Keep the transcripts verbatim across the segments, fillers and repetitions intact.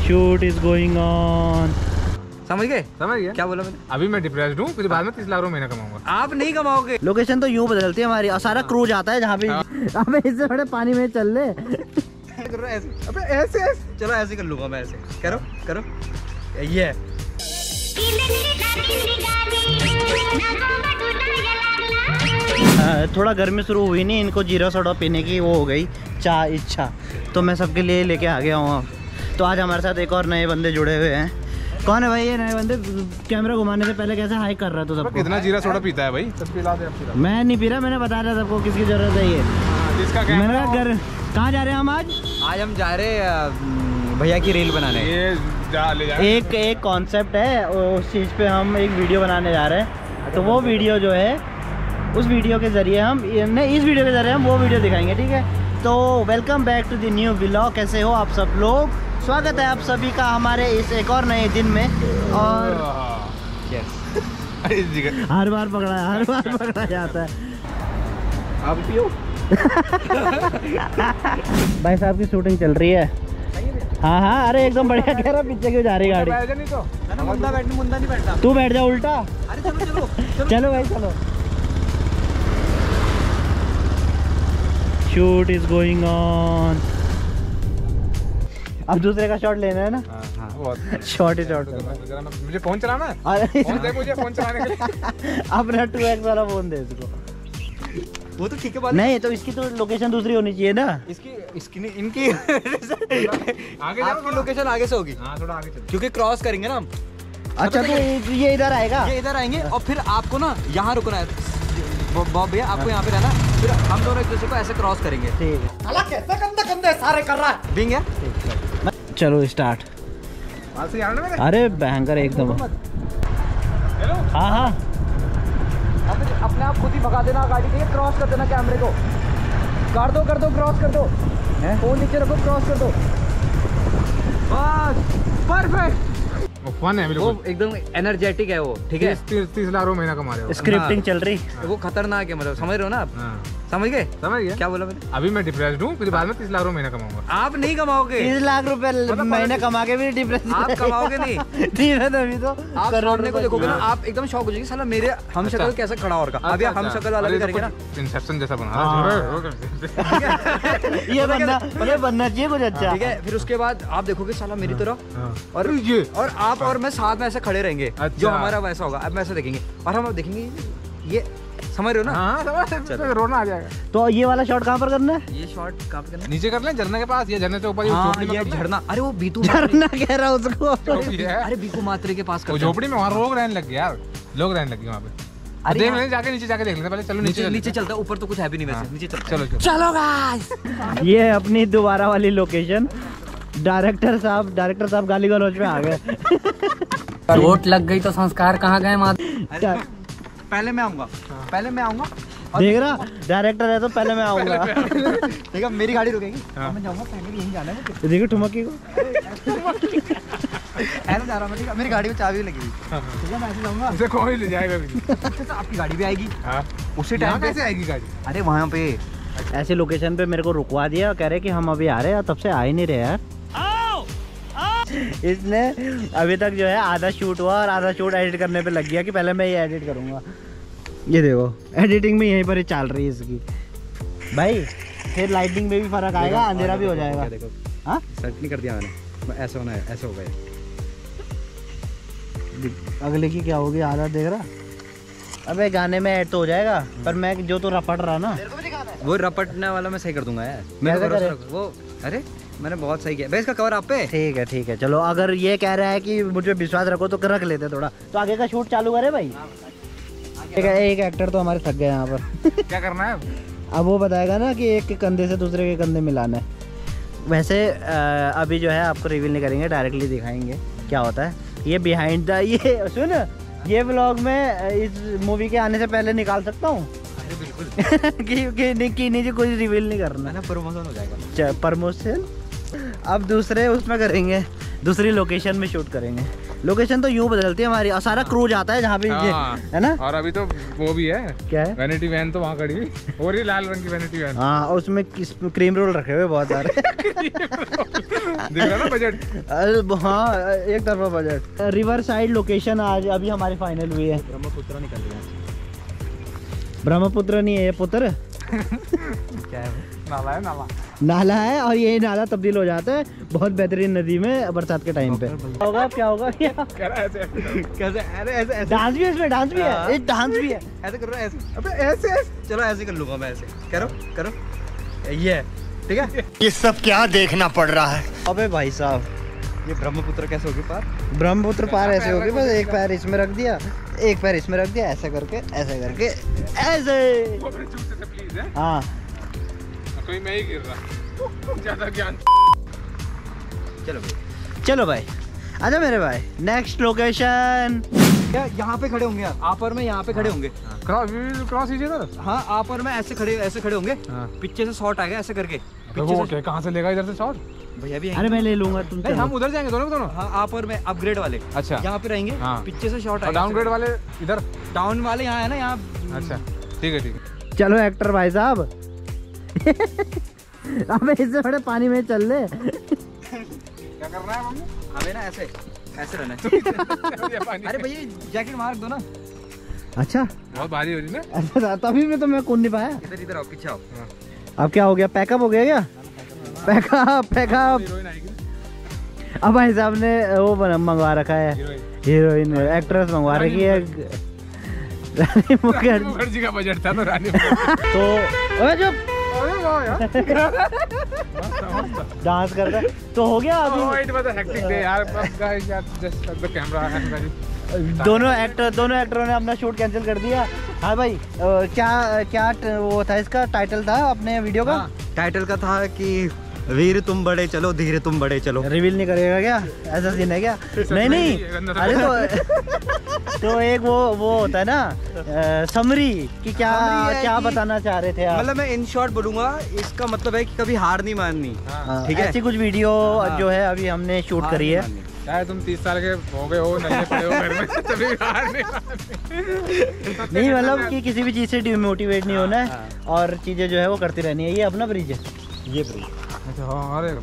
Shoot is going on. समझ गए? समझ गया क्या बोला मैंने? अभी मैं डिप्रेस्ड हूँ, फिर बाद में तीस लाख रुपए महीना कमाऊंगा। आप नहीं कमाओगे। लोकेशन तो यूं बदलती है हमारी और सारा क्रूज आता है जहाँ पे अबे इससे बड़े पानी में चल ले। ऐसे अबे ऐसे ऐसे चलो ऐसे कर लूंगा मैं, ऐसे करो करो ये आ, थोड़ा गर्मी शुरू हुई नहीं, इनको जीरा सोडा पीने की वो हो गई चाह इच्छा, तो मैं सबके लिए लेके आ गया हूँ। तो आज हमारे साथ एक और नए बंदे जुड़े हुए हैं। कौन है भाई ये नए बंदे? कैमरा घुमाने से पहले कैसे हाई कर रहा था सबको? कितना जीरा सोडा पीता है भाई? सब पिला दे, अब पिला। मैं नहीं पी रहा, मैंने बता रहा सबको किसकी जरूरत है ये। जिसका मैंने कहा घर कहाँ जा रहे हैं हम आज? आज हम जा रहे हैं भैया की रील बनाने। ये जा ले जा। एक एक कॉन्सेप्ट है, उस चीज़ पे हम एक वीडियो बनाने जा रहे हैं। तो वो वीडियो जो है, उस वीडियो के ज़रिए हम नहीं इस वीडियो के ज़रिए हम वो वीडियो दिखाएंगे, ठीक है? तो welcome back to the new vlog. कैसे हो आप सब लोग? स्वागत है आप सभी का हमारे इस एक और नए दिन में। और हर बार पकड़ा है, हर बार पकड़ा जाता है। आप पियो। भाई साहब की शूटिंग चल रही है। हाँ हाँ, अरे एकदम बढ़िया। कह रहा पीछे क्यों जा रही गाड़ी? नहीं तो मुंडा बैठ मुंडा नहीं बैठता। तू बैठ जा उल्टा। अरे चलो चलो चलो, चलो भाई चलो। Shoot is going on. अब दूसरे का शॉट लेना है ना? हाँ, बहुत शॉट ही शॉट। मुझे फोन चलाना है। अरे फोन दे मुझे, फोन चलाने के लिए। अपना टू एक्स वाला फोन दे इसको। वो तो ठीक है बात नहीं तो इसकी तो लोकेशन दूसरी होनी चाहिए ना। इसकी इसकी नहीं इनकी आगे जाओ, आपकी लोकेशन आगे से होगी। हाँ थोड़ा आगे चलो, क्योंकि क्रॉस करेंगे ना हम। अच्छा तो ये ये इधर आएगा, ये इधर आएंगे और फिर आपको ना यहाँ रुकना है। बॉब भैया आपको यहाँ पे रहना, फिर हम दोनों एक दूसरे को ऐसे क्रॉस करेंगे। ठीक है। साला कैसे कंधे कंधे सारे कर रहा है बिंग है। चलो स्टार्ट। वहाँ से जाना मेरे। अरे भयंकर एकदम। हेलो। हाँ हाँ अब अपने आप खुद ही भगा देना गाड़ी के, क्रॉस कर देना कैमरे को। कर दो कर दो क्रॉस कर दो, फोन नीचे रखो, क्रॉस कर दो। बस परफेक्ट। वो फन है वो बिल्कुल, एकदम एनर्जेटिक है वो, ठीक है? तीस तीस लाख रुपए महीना कमा रहे हो। स्क्रिप्टिंग चल रही। वो खतरनाक है, मतलब समझ रहे हो ना आप? हाँ। समझ गए? समझ गया। क्या बोला मैंने? अभी मैं डिप्रेस्ड हूँ, फिर बाद में तीस लाख रुपए महीना कमाऊंगा। आप नहीं कमाओगे। तीस लाख रुपए महीने कमा के भी डिप्रेशन। आप कमाओगे नहीं। ठीक है तभी तो आप सामने को देखोगे ना, आप एकदम शॉक हो जाएंगे, साला मेरे हम शक्ल कैसे खड़ा और का। अभी हम शक्ल वाला भी करेंगे ना, इंसेप्शन जैसा बना। ये बनना मतलब बनना चाहिए कुछ अच्छा। ठीक है? फिर उसके बाद आप देखोगे साला मेरी तरह, और ये और आप और मैं साथ में ऐसे खड़े रहेंगे, अच्छा। जो हमारा वैसा होगा। अब मैं ऐसे देखेंगे और हम अब देखेंगे, ये समझ रहे हो ना? हाँ समझ, रोना आ जाएगा। तो ये वाला शॉट कहाँ पर करना है? ये शॉट कहाँ पे करना है? नीचे कर लें झरने के पास, ये झरने से ऊपर, हाँ, झोपड़ी में ये कर लें। झरना। अरे वो बीतू झरना कह रहा उसको। झोपड़ी है। अरे बीकू मात्रे के पास वो करते हैं। झोपड़ी में वहाँ लोग रहने लग गए यार, लोग रहने लग गए वहाँ पे। अरे देख हाँ। लें, जाके नीचे जाके देख लेते पहले। चलो नीचे नीचे नीचे चलता है, ऊपर तो कुछ है भी नहीं वैसे। नीचे चलता है। चलो चलो चलो गाइस। ये अपनी दोबारा वाली लोकेशन। डायरेक्टर साहब डायरेक्टर साहब गाली गलौज में आ गए। चोट लग गई तो संस्कार कहाँ गए माँ? पहले मैं आऊंगा, पहले मैं आऊंगा। देख रहा डायरेक्टर है तो पहले मैं आऊंगा। ठीक है, मेरी गाड़ी रुकेगी, हाँ। मैं जाऊंगा, पहले यहीं जाना है। देखो ठुमकी को। ऐसे जा रहा मैं, ठीक है? मेरी गाड़ी में चाबी लगी हुई, ठीक है? मैं ऐसे जाऊंगा, इसे कौन ले जाएगा भी? तो आपकी गाड़ी भी आएगी हाँ। उसी यहाँ टाइम पे। कैसे आएगी गाड़ी? अरे वहाँ पे ऐसी लोकेशन पे मेरे को रुकवा दिया, कह रहे कि हम अभी आ रहे हैं, तब से आ ही नहीं रहे यार। इसने अभी तक जो है आधा शूट हुआ और आधा शूट एडिट करने पे लग गया कि पहले मैं ये एडिट करूँगा। ये देखो एडिटिंग में यहीं पर ही चल रही है इसकी। भाई फिर लाइटिंग में भी फर्क आएगा, अंधेरा भी हो जाएगा। देखो हाँ सेट नहीं कर दिया मैंने, ऐसा होना है, ऐसा हो गया। अगले की क्या होगी आधा देख रहा। अबे गाने में ऐड तो हो जाएगा, पर मैं जो तो रपट रहा ना, वो रपटने वाला मैं सही कर दूंगा यार। कैसे मैं करे? वो अरे मैंने बहुत सही किया भाई। इसका कवर आप पे। ठीक है ठीक है चलो। अगर ये कह रहा है कि मुझे विश्वास रखो तो रख लेते थोड़ा। तो आगे का शूट चालू करे भाई। ठीक है, एक एक्टर तो हमारे थक गए यहाँ पर। क्या करना है? अब वो बताएगा ना कि एक के कंधे से दूसरे के कंधे मिलाना है। वैसे आ, अभी जो है आपको रिवील नहीं करेंगे, डायरेक्टली दिखाएंगे क्या होता है। ये बिहाइंड द ये सुन, ये व्लॉग में इस मूवी के आने से पहले निकाल सकता हूँ। बिल्कुल कि कि नहीं कि नहीं जी कोई रिवील नहीं करना ना, प्रमोशन हो जाएगा। प्रमोशन अब दूसरे उसमें करेंगे, दूसरी लोकेशन में शूट करेंगे। लोकेशन तो यूं बदलती है हमारी और सारा क्रू जाता है जहाँ पे ये हाँ। है ना। और अभी तो वो भी है, क्या है? वैनिटी वैन तो वहाँ खड़ी है और ये लाल रंग की वैनिटी वैन। हाँ और उसमें किस क्रीम रोल रखे हुए बहुत सारे दिख रहा ना बजट। अरे हाँ एक तरफा बजट। रिवर साइड लोकेशन आज अभी हमारी फाइनल हुई है। ब्रह्मपुत्र निकल रही है। ब्रह्मपुत्र नहीं है ये पुत्र क्या है? नाला है, नाला नाला है और ये नाला तब्दील हो जाता है बहुत बेहतरीन नदी में बरसात के टाइम पे। होगा क्या होगा क्या कह रहा है ऐसे। कैसे? अरे ऐसे ऐसे डांस भी है इसमें, डांस भी है, ये डांस भी है। ऐसे करो, ऐसे। अबे ऐसे ऐसे चलो ऐसे कर लूंगा मैं, ऐसे करो करो, ये है ठीक है। ये सब क्या देखना पड़ रहा है। अबे भाई साहब ये ब्रह्मपुत्र कैसे होगी पार? ब्रह्मपुत्र पार ऐसे होगी, बस एक पैर इसमें रख दिया, एक पैर इसमें रख दिया, ऐसे करके ऐसे करके ऐसे। वो अपने जूते से प्लीज है, हाँ कोई मैं ही गिर रहा ज्यादा ज्ञान। चलो भाई चलो भाई आजा मेरे भाई। नेक्स्ट लोकेशन क्या यहाँ पे खड़े होंगे यार? आपर में यहाँ पे खड़े होंगे। क्रॉस क्रॉस कीजिए ना। हाँ आपर में ऐसे खड़े ऐसे खड़े होंगे। हाँ। पीछे से शॉट आएगा ऐसे करके। तो वो क्या कहाँ से लेगा इधर से शॉट? भैया भी अरे मैं ले लूंगा तुम नहीं, हम उधर जाएंगे दोनों दोनों। हाँ आपर में अपग्रेड वाले अच्छा यहाँ पे रहेंगे। हाँ। पीछे से शॉट और आएगा। डाउनग्रेड वाले इधर। डाउन वाले यहाँ है ना, यहाँ। अच्छा ठीक है ठीक है। चलो एक्टर भाई साहब अबे इससे बड़े पानी में चल ले। क्या करना है मम्मी? हमें ना ऐसे ऐसे रहना है। पानी अरे भैया जैकेट मार दो ना। अच्छा बहुत भारी हो रही ना। अच्छा तभी में तो मैं कूद नहीं पाया। इधर इधर आओ, पीछे आओ। अब क्या हो गया, पैकअप हो गया क्या? Pack up pack up. हीरोइन आएगी। अब भाई साहब ने वो बना मंगवा रखा है, हीरोइन हीरोइन एक्ट्रेस मंगवा रखी है रानी मुखर्जी। मुखर्जी का बजट था तो रानी। तो अबे चुप अरे वाह यार डांस कर रहा है तो हो गया Oh, अभी। it was a hectic day यार। But guys, यार, just cut the camera and guys, दोनों एक्टर दोनों एक्टरों ने अपना शूट कैंसिल कर दिया। हाँ भाई अ, क्या क्या ट- वो था इसका टाइटल था अपने वीडियो का? टाइटल का था कि वीर तुम बड़े चलो, धीरे तुम बड़े चलो। रिवील नहीं करेगा क्या? ऐसा सीन है क्या? नहीं नहीं अरे तो तो एक वो वो होता है ना समरी कि क्या Summary है क्या कि- बताना चाह रहे थे आप? मतलब मैं इन शॉर्ट बोलूंगा, इसका मतलब है कि कभी हार नहीं माननी। हाँ, ठीक है। ऐसी कुछ वीडियो हाँ। जो है अभी हमने शूट हार करी नहीं है। माननी। यार तुम तीस साल के हो गए हो, नल्ले पड़े हो घर में, तभी हार नहीं मानते। नहीं मतलब कि किसी भी चीज़ से डिमोटिवेट नहीं होना है और चीज़ें जो है वो करती रहनी है। ये अपना ब्रिज है, ये ब्रिज। अच्छा हाँ, अरे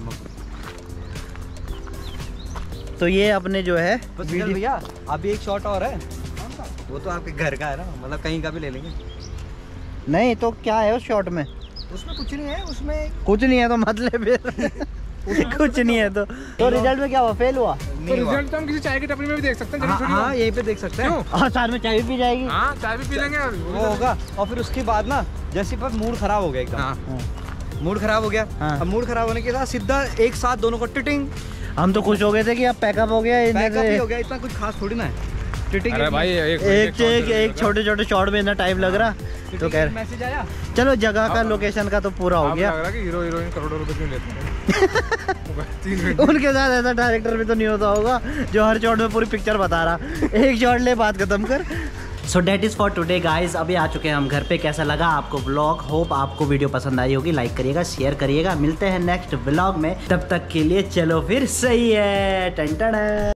तो ये अपने जो है बस वीडियो- निकल भैया, अभी एक शॉट और है। वो तो आपके घर का है ना, मतलब कहीं का भी ले लेंगे। नहीं तो क्या है उस शॉट में? उसमें कुछ नहीं है, उसमें कुछ नहीं है तो मतलब फिर कुछ नहीं है तो तो रिजल्ट में क्या हुआ? फेल हुआ? तो रिजल्ट तो हम किसी चाय की टपरी में भी देख सकते हैं। हाँ, जरूरी हाँ थोड़ी यहीं पे देख सकते हैं। क्यों? और साथ में चाय भी पी जाएगी। हाँ चाय भी पी लेंगे अभी। वो होगा और फिर उसके बाद ना जैसे पर मूड खराब हो गया एकदम। हाँ हाँ। मूड खराब हो गया। हाँ। अब मूड खराब होने के बाद सीधा एक साथ दोनों को टिटिंग हम तो खुश हो गए थे कि अब पैकअप हो गया इनमें पैकअप ही से। हो गया, इतना कुछ खास थोड़ी ना है। टिटिंग अरे भाई एक एक एक एक छोटे छोटे शॉट में इतना टाइम लग रहा तो कह रहे मैसेज आया। चलो जगह का लोकेशन का तो पूरा हो गया। लग रहा कि हीरो हीरोइन करोड़ों रुपए क्यों लेते हैं। तीन मिनट उनके साथ ऐसा डायरेक्टर भी तो नहीं होता होगा जो हर शॉट में पूरी पिक्चर बता रहा, एक शॉट ले बात खत्म कर। So that is for today guys. अभी आ चुके हैं हम घर पे। कैसा लगा आपको व्लॉग? होप आपको वीडियो पसंद आई होगी। लाइक करिएगा, शेयर करिएगा। मिलते हैं नेक्स्ट व्लॉग में, तब तक के लिए चलो फिर सही है। टन टन।